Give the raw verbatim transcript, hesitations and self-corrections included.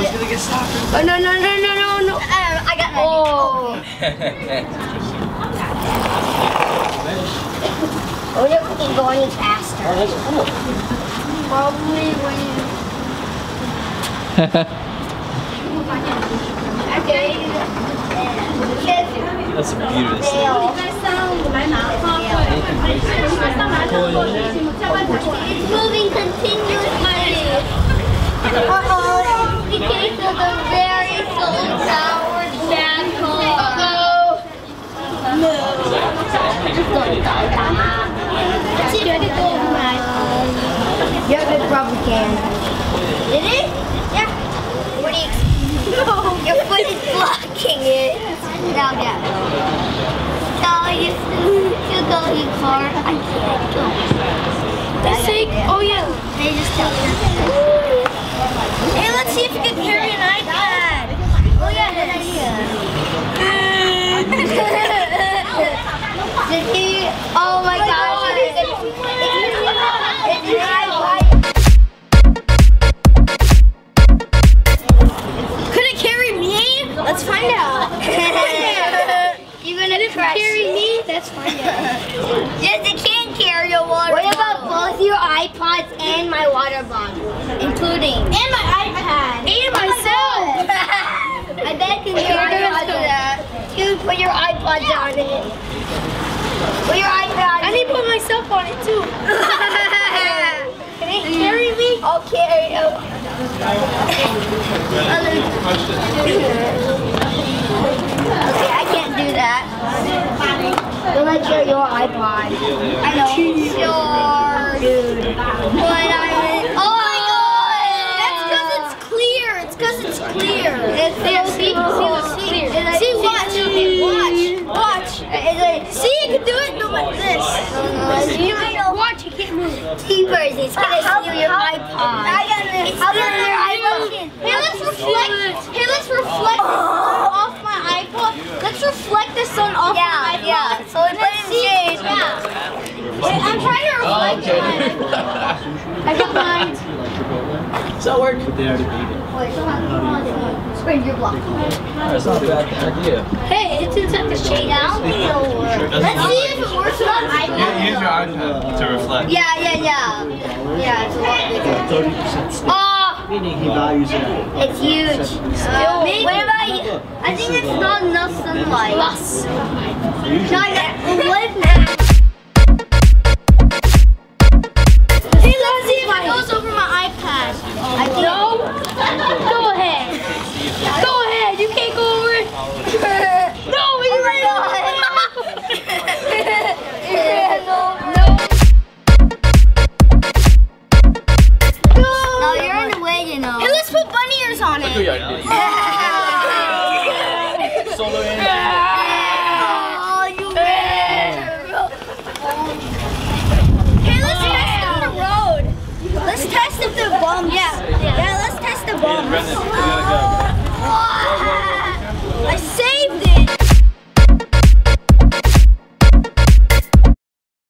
Someone's gonna get stopped. Oh, no, no, no, no, no, no. Um, I got my Oh. I wonder if we can go any faster. Oh, that's cool. Probably when you... Okay. That's the beauty of this thing. It's moving continuously. Uh-oh. We came to the very slow tower battle. No. Let's see if I can go over my phone. Yeah, it probably can. Did it? Yeah. What do you No. Your foot is blocking it. Now get it. So you still go in car. I can't go. Let's take, oh yeah. They just tell you. Hey, let's see if we can carry an iPad. Oh yeah, good idea. Did he? Oh my gosh! It's an iPad. Could it carry me? Let's find out. You're gonna crush carry it. me? Let's find out. Yes, it can carry your water. What about both your iPods and my water bottle, including And my iPad. And myself. I bet it can carry that. You put your iPods on it. Put your iPad. I need to put myself on it too. Can it carry me? I'll carry it. Okay, I can't do that. Don't let carry your iPod. I know. Sure. Dude. But I oh my god! That's because it's clear. It's because it's clear. It's Yeah, see, see, see, see, see, watch, watch, watch. See, you can do it no like this. You know, Watch, you can't move. T-Birds, it's gonna steal your iPod. I got this. It's stealing your iPod. Hey, let's reflect. Hey, let's reflect the sun off my iPod. Let's reflect the sun off my Yeah, iPod. yeah. So we put it in shade. Yeah. Wait, I'm trying to reflect Oh, okay. mine. I got mine. Does that work? They already beat it. Wait, so how come on spread your block? That's not a bad idea. Hey, it's inside the shade. Now it'll work. Let's see if it works on iPod. Use your iPad to reflect. Yeah, yeah, yeah. Yeah, it's a lot bigger. thirty percent Oh, meaning he values it. it's huge. Still, Maybe. What about you? I think it's not enough sunlight. Plus. No, I got what? Hey, let's see if it goes over my iPad. I think No? Go ahead. Go ahead. You can't go over it. No, you're right. no. No, you're in the way, you know. Hey, let's put bunny ears on it. Solo in. Oh, you man. Hey, let's test on the road. Let's test if they're bumps. Yeah. Yeah, let's test the bumps. Brendan, you gotta I say